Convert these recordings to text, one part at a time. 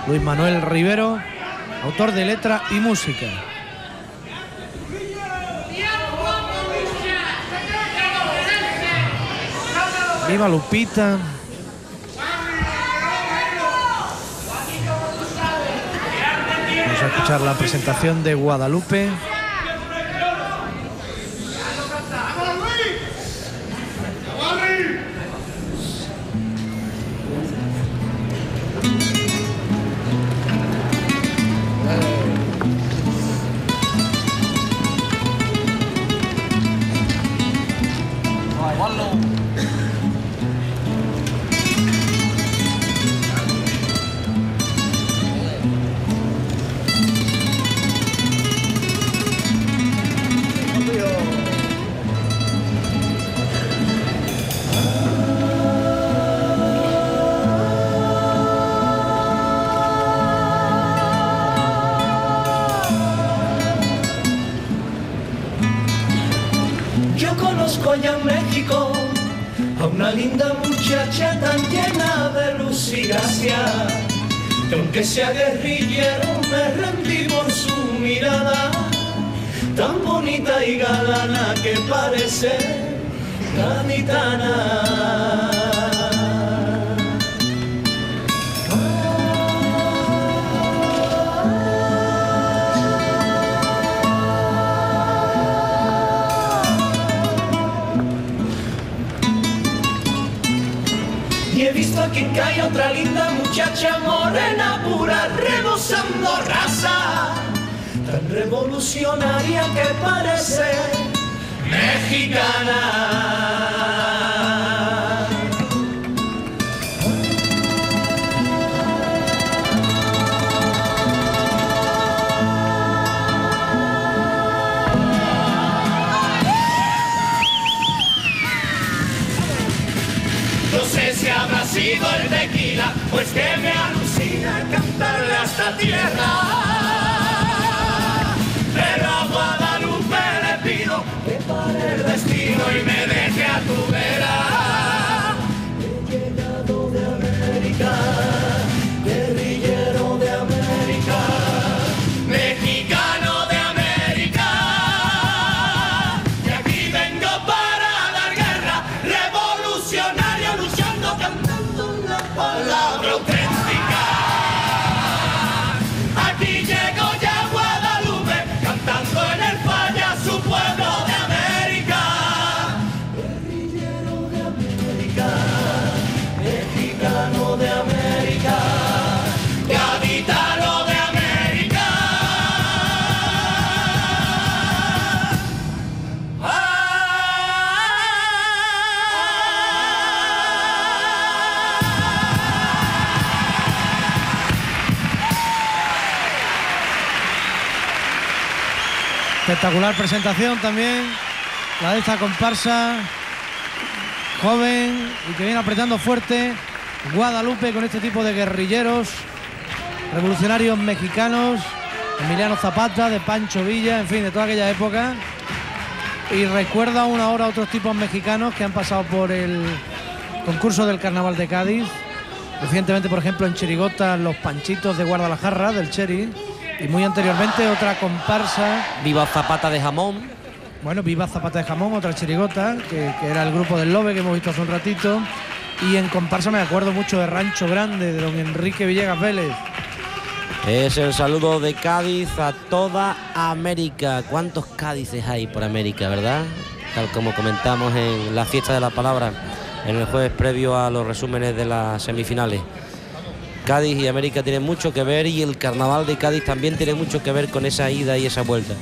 Luis Manuel Rivero, autor de letra y música. Viva Lupita. Vamos a escuchar la presentación de Guadalupe. Allá en México a una linda muchacha tan llena de luz y gracia, que aunque sea guerrillero me rendí por su mirada, tan bonita y galana que parece gaditana. Y he visto aquí que hay otra linda muchacha morena pura, rebosando raza, tan revolucionaria que parece mexicana. No sé si habrá sido el tequila, pues que me alucina cantarle a esta tierra. Pero a Guadalupe le pido que pare el destino y me deje a tu vera. He llegado de América, guerrillero de América, mexicano de América. Y aquí vengo para dar guerra, revolucionario luchando, cantando la palabra auténtica. Aquí llego ya a Guadalupe, cantando en el falla su pueblo de América. Guerrillero de América, mexicano de América, gaditano de América. Espectacular presentación también, la de esta comparsa joven y que viene apretando fuerte Guadalupe con este tipo de guerrilleros revolucionarios mexicanos, Emiliano Zapata, de Pancho Villa, en fin, de toda aquella época. Y recuerda aún ahora a otros tipos mexicanos que han pasado por el concurso del Carnaval de Cádiz. Recientemente, por ejemplo, en Chirigota, los Panchitos de Guadalajara, del Cheri. Y muy anteriormente otra comparsa. Viva Zapata de Jamón. Bueno, Viva Zapata de Jamón, otra chirigota, que era el grupo del Lobe que hemos visto hace un ratito. Y en comparsa me acuerdo mucho de Rancho Grande, de don Enrique Villegas Vélez. Es el saludo de Cádiz a toda América. ¿Cuántos Cádices hay por América, verdad? Tal como comentamos en la fiesta de la palabra, en el jueves previo a los resúmenes de las semifinales. Cádiz y América tienen mucho que ver, y el carnaval de Cádiz también tiene mucho que ver con esa ida y esa vuelta.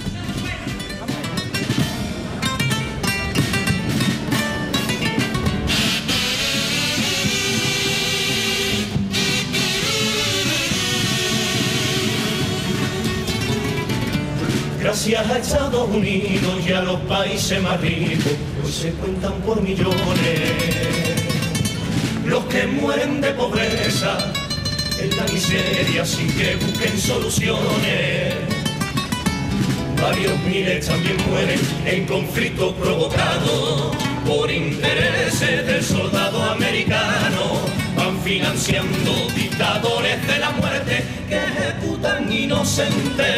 Gracias a Estados Unidos y a los países más ricos, hoy se cuentan por millones los que mueren de pobreza en la miseria sin que busquen soluciones. Varios miles también mueren en conflictos provocados por intereses del soldado americano. Van financiando dictadores de la muerte inocentes,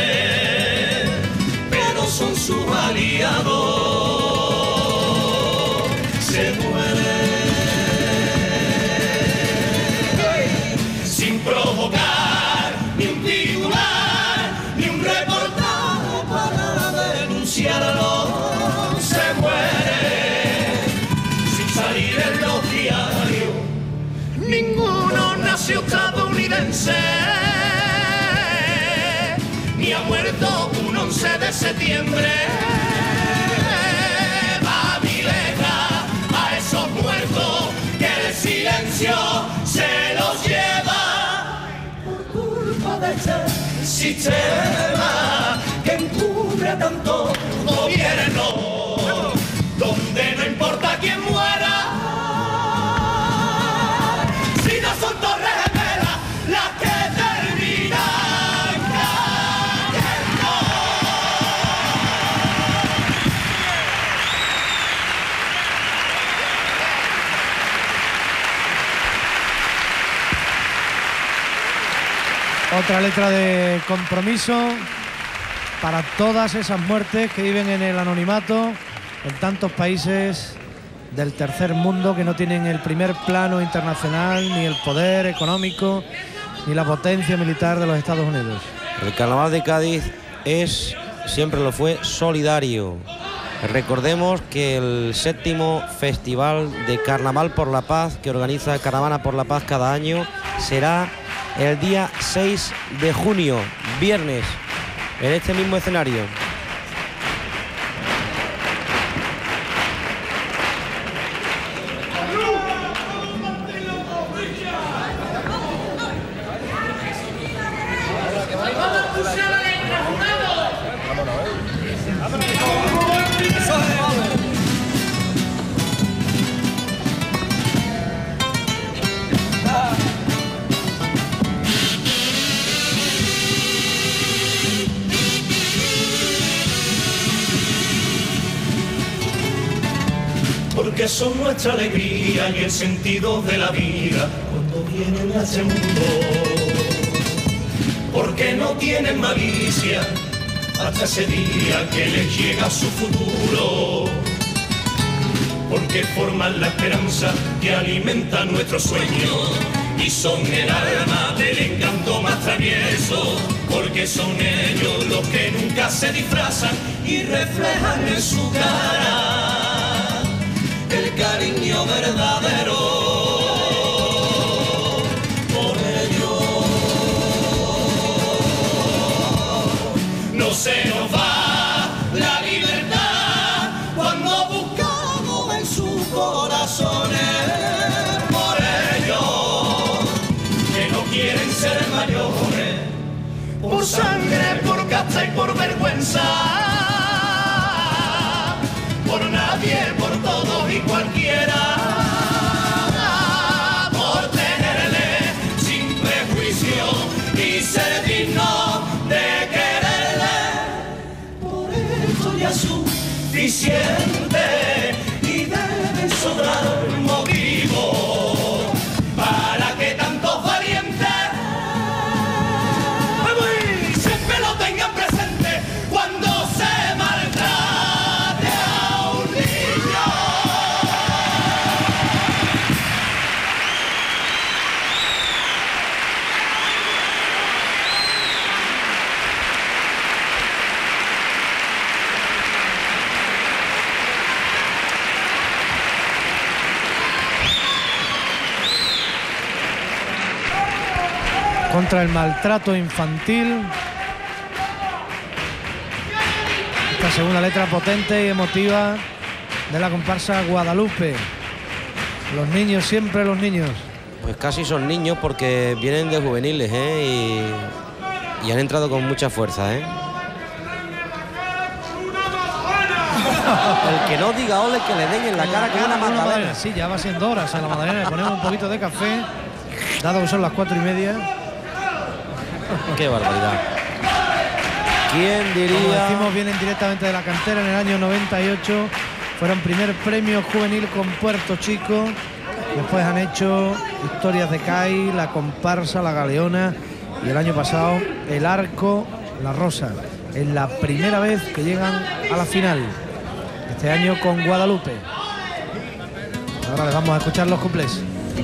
pero son sus aliados. Se mueren sin provocar ni un titular, ni un reportaje para denunciarlo. Se mueren sin salir en los diarios. Ninguno nació estadounidense, ni ha muerto un 11 de septiembre. Va mi letra a esos muertos que el silencio se los lleva por culpa de este sistema que encubre tanto gobierno, donde no importa quién muera. Si no son torres gemelas las que terminan cayendo. Otra letra de compromiso para todas esas muertes que viven en el anonimato en tantos países del tercer mundo que no tienen el primer plano internacional, ni el poder económico, ni la potencia militar de los Estados Unidos. El Carnaval de Cádiz es, siempre lo fue, solidario. Recordemos que el 7º Festival de Carnaval por la Paz, que organiza Caravana por la Paz cada año, será el día 6 de junio, viernes, en este mismo escenario. Porque son nuestra alegría y el sentido de la vida cuando vienen a este mundo. Porque no tienen malicia hasta ese día que les llega su futuro. Porque forman la esperanza que alimenta nuestros sueños y son el alma del encanto más travieso. Porque son ellos los que nunca se disfrazan y reflejan en su cara el cariño verdadero. Por ello no se nos va la libertad cuando buscamos en sus corazones. Por ello que no quieren ser mayores, por sangre, por casta y por vergüenza. Por nadie, por todos y cualquiera, por tenerle sin prejuicio y ser digno de quererle. Por eso ya es suficiente y deben sobrar motivos para que tantos valientes siempre lo tengan presente cuando se maltrata. Contra el maltrato infantil. Esta segunda letra potente y emotiva de la comparsa Guadalupe. Los niños, siempre los niños. Pues casi son niños porque vienen de juveniles, y han entrado con mucha fuerza, El que no diga ole que le den en la cara con una magdalena. Sí, ya va siendo hora. O sea, la magdalena le ponemos un poquito de café, dado que son las 4:30. Qué barbaridad. ¿Quién diría? Como decimos, vienen directamente de la cantera. En el año 98 fueron primer premio juvenil con Puerto Chico. Después han hecho Historias de CAI, La Comparsa, La Galeona y el año pasado el Arco La Rosa. Es la primera vez que llegan a la final, este año con Guadalupe. Ahora les vamos a escuchar los cuplés.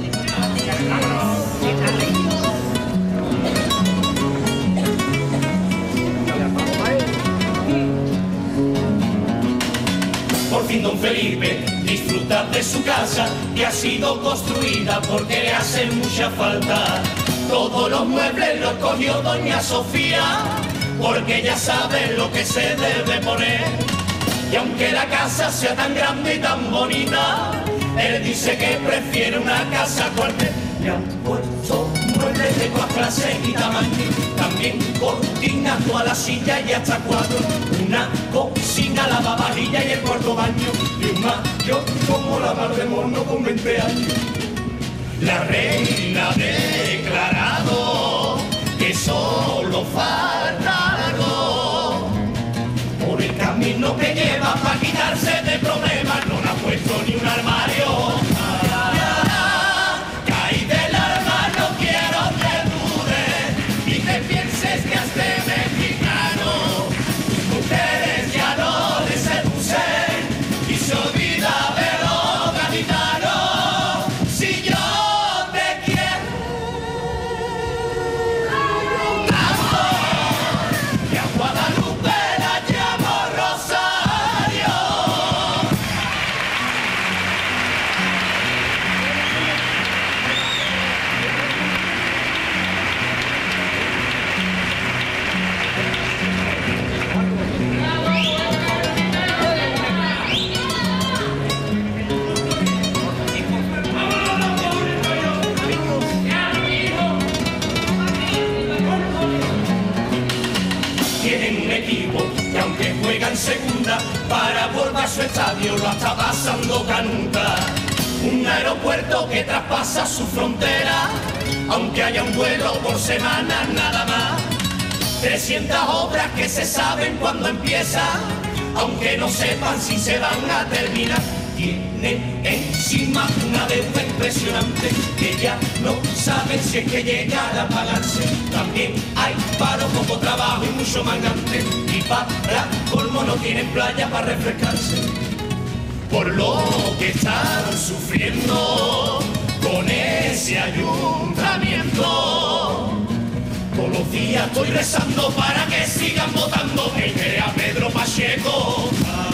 Por fin don Felipe disfruta de su casa, que ha sido construida porque le hace mucha falta. Todos los muebles los cogió doña Sofía, porque ella sabe lo que se debe poner. Y aunque la casa sea tan grande y tan bonita, él dice que prefiere una casa cuartel. Le han puesto muebles de todas clases y tamaños, también cortinas, toda la silla y hasta cuatro. Una cocina, lavavajilla y el cuarto baño, y un mayor como la mar de mono con 20 años. La reina ha declarado que solo falta algo por el camino que lleva para quitarse de problemas. No le ha puesto ni un armario. Caí del arma, no quiero que dudes ni que pienses que este mexicano tus mujeres ya no le seducen y se olvida de los gaditanos. Si yo te quiero tanto, que a Guadalupe la llamo Rosario. Tienen un equipo que aunque juega en segunda, para volver a su estadio lo está pasando canuta. Un aeropuerto que traspasa su frontera, aunque haya un vuelo por semana nada más. 300 obras que se saben cuándo empiezan, aunque no sepan si se van a terminar. Tienen encima una deuda impresionante que ya no saben si es que llegará a pagarse. También hay paro, poco trabajo y mucho mangante, y para colmo no tienen playa para refrescarse. Por lo que están sufriendo con ese ayuntamiento, todos los días estoy rezando para que sigan votando el que a Pedro Pacheco.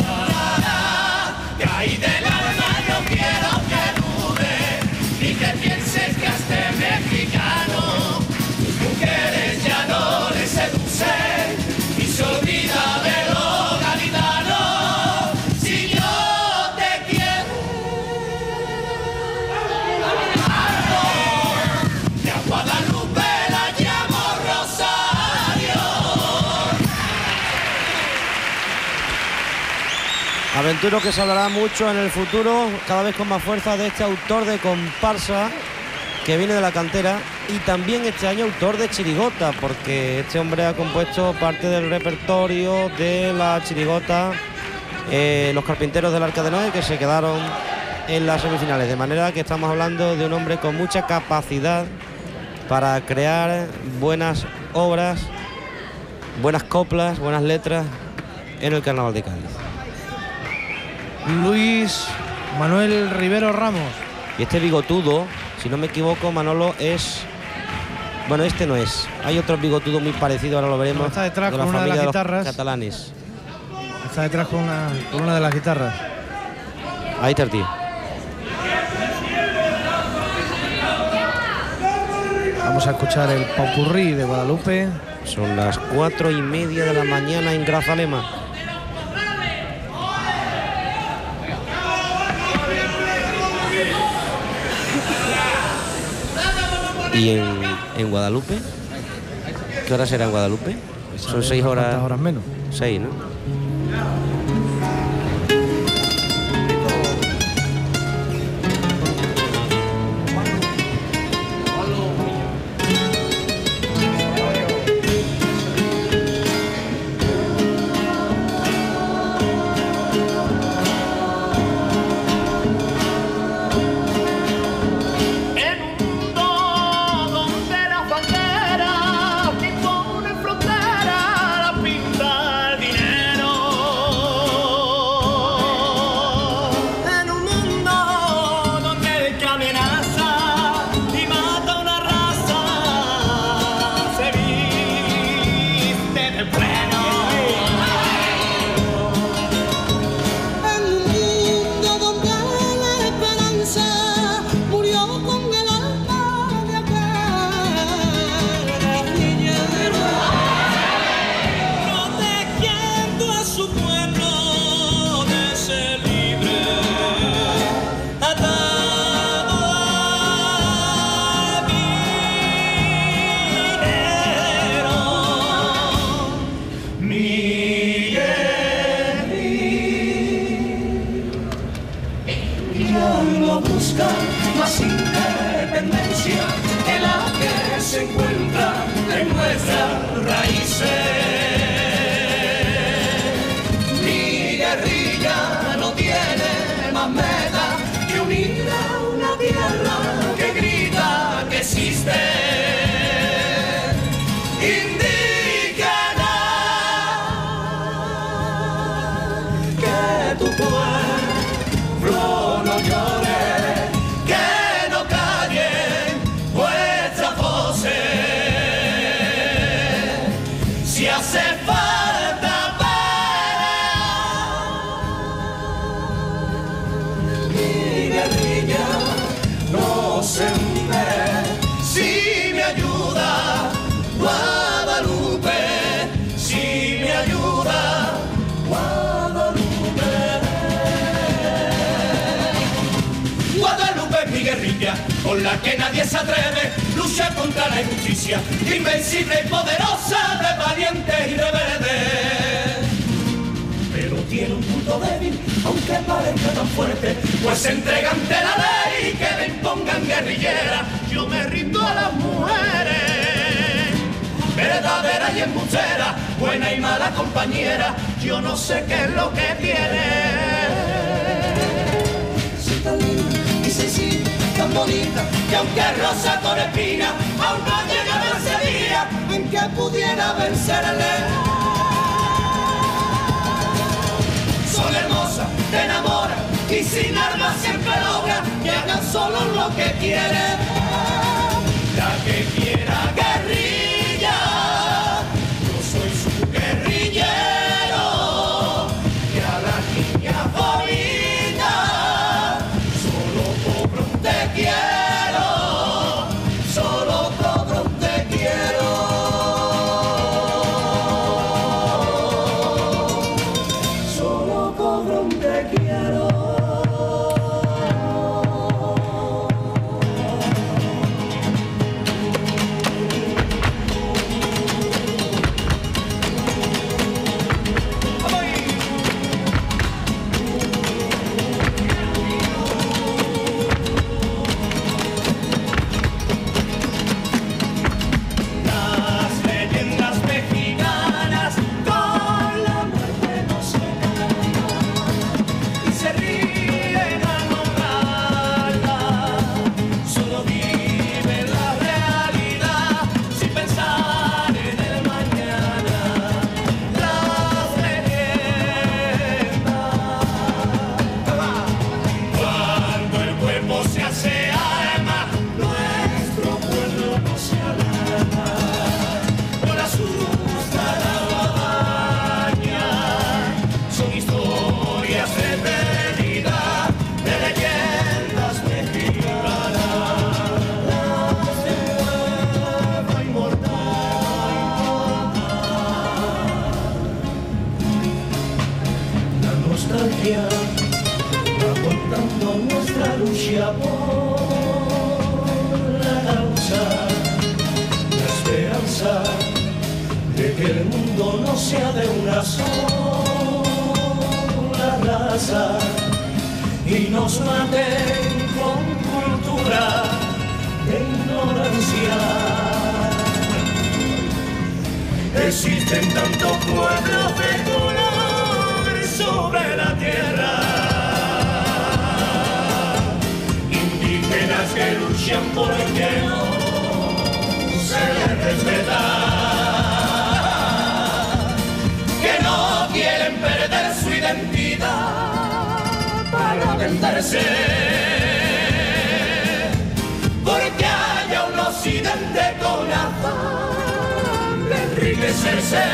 Caí del alma, no quiero que dudes ni que pienses que a este mexicano tus mujeres ya no le seducen y se olvida de los gaditanos. Si yo te quiero tanto, que a Guadalupe la llamo Rosario. Aventuro que se hablará mucho en el futuro, cada vez con más fuerza, de este autor de comparsa que viene de la cantera, y también este año autor de chirigota, porque este hombre ha compuesto parte del repertorio de la chirigota Los Carpinteros del Arca de Noé, que se quedaron en las semifinales, de manera que estamos hablando de un hombre con mucha capacidad para crear buenas obras, buenas coplas, buenas letras en el Carnaval de Cádiz. Luis Manuel Rivero Ramos. Y este bigotudo, si no me equivoco, Manolo, es... Bueno, este no es. Hay otro bigotudo muy parecido, ahora lo veremos. Está detrás de la con una de familia las de los guitarras. catalanes. Está detrás con una de las guitarras. Ahí está el tío. Vamos a escuchar el popurrí de Guadalupe. Son las 4:30 de la mañana en Grazalema. ¿Y en Guadalupe? ¿Qué hora será en Guadalupe? Son 6 horas. ¿Cuántas horas menos? 6, ¿no? En un mundo donde las banderas en nuestras raíces. Mi guerrilla no tiene más meta que unir a una tierra que grita que existe. Indígena, que tu pueblo no llore, que no callen vuestras voces. Si hace falta pelear, mi guerrilla no se hunde. Si me ayuda Guadalupe, si me ayuda Guadalupe. Guadalupe es mi guerrilla, con la que nadie se atreve, lucha contra la injusticia, invencible y poderosa, de valientes y rebeldes. Pero tiene un punto débil, aunque parezca tan fuerte, pues se entrega ante la ley que le impongan guerrillera. Yo me rindo a las mujeres, verdadera y embustera, buena y mala compañera, yo no sé qué es lo que tiene. Soy tan linda y sencilla, tan bonita, que aunque rosa con espina, aún no llega ese día en que pudiera vencerle. Son hermosas, te enamoran y sin armas siempre logra que hagan solo lo que quieren. La que quiera guerrilla, yo soy su guerrillero, y a la niña bonita solo cobro un te quiero, solo cobro un te quiero. Solo cobro un te quiero. Va contando nuestra lucha por la causa, la esperanza de que el mundo no sea de una sola raza y nos maten con cultura de ignorancia. Existen tantos pueblos de color sobre la tierra, indígenas que luchan por el que no se les respeta, que no quieren perder su identidad para venderse, porque haya un occidente con afán de enriquecerse.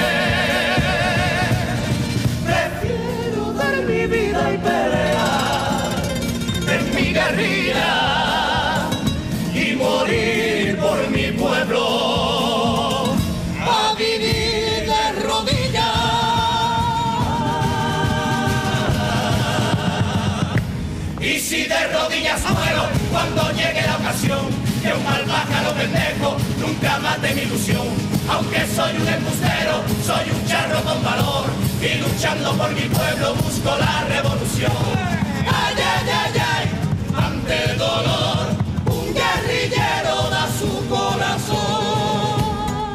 Prefiero dar mi vida y pelear en mi guerrilla y morir por mi pueblo, a vivir de rodillas. Y si de rodillas muero cuando llegue la ocasión, que un mal pájaro pendejo nunca mate mi ilusión. Aunque soy un embustero, soy un charro con valor, y luchando por mi pueblo busco la revolución. Ay, ay, ay, ay, ante el dolor, un guerrillero da su corazón.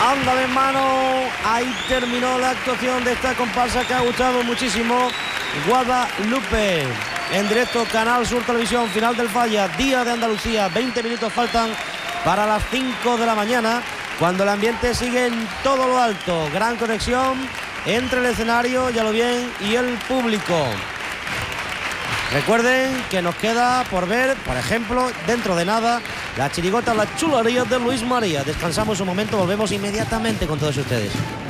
Ándale, mano. Ahí terminó la actuación de esta comparsa que ha gustado muchísimo. Guadalupe. En directo, Canal Sur Televisión, final del Falla, Día de Andalucía. 20 minutos faltan para las 5 de la mañana, cuando el ambiente sigue en todo lo alto. Gran conexión entre el escenario, ya lo bien, y el público. Recuerden que nos queda por ver, por ejemplo, dentro de nada, la chirigota, las chulerías de Luis María. Descansamos un momento, volvemos inmediatamente con todos ustedes.